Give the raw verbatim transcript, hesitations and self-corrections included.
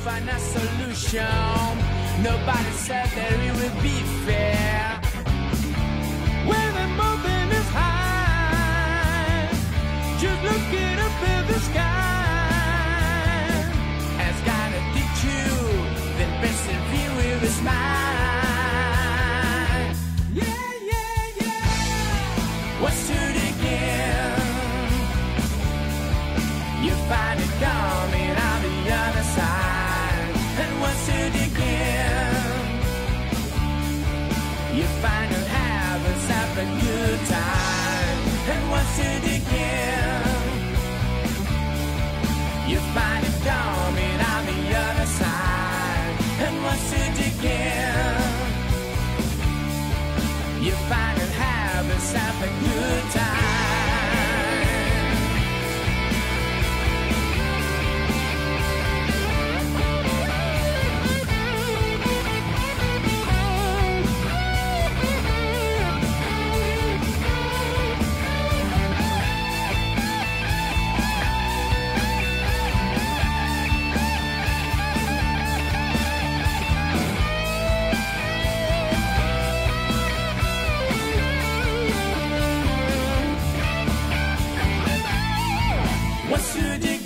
find a solution. Nobody said that it would be fair. When the mountain is high, just looking up at the sky has gotta teach you that persevere with a smile. Yeah, yeah, yeah. What's to the game? You find it coming on the other side. And what's to the game? You find you'll have yourself a good time. And what's to the game? You find it coming on the other side. And what's to the game? You find you'll have yourself a good time. What's to the